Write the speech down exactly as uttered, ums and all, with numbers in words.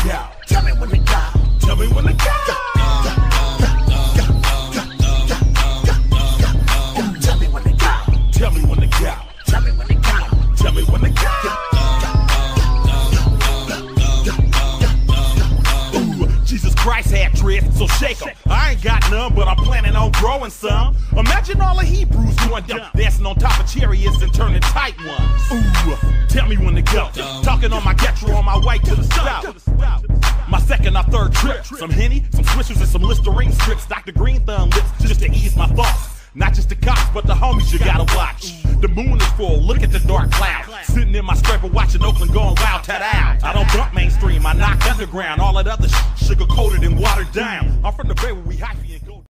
go. Tell me when to go. Tell me when to go. Tell me when to go. Tell me when to go. Tell me when to go. Tell me when to go. Jesus Christ had dreads, so shake 'em. I ain't got none, but I'm planning on growing some. Imagine all the Hebrews going dumb, dancing on top of chariots and turning tight ones. Ooh, tell me when to go. Talking on my Getro on my way to the south. My second or third trip. Some Henny, some Swishers, and some Listerine strips. Doctor Green Thumb lips just to ease my thoughts. Not just the cops, but the homies you gotta watch. The moon is full, look at the dark cloud. Sitting in my scraper watching Oakland going wild, tat out. I don't bump mainstream, I knock underground. All that other sh sugar coated and watered down.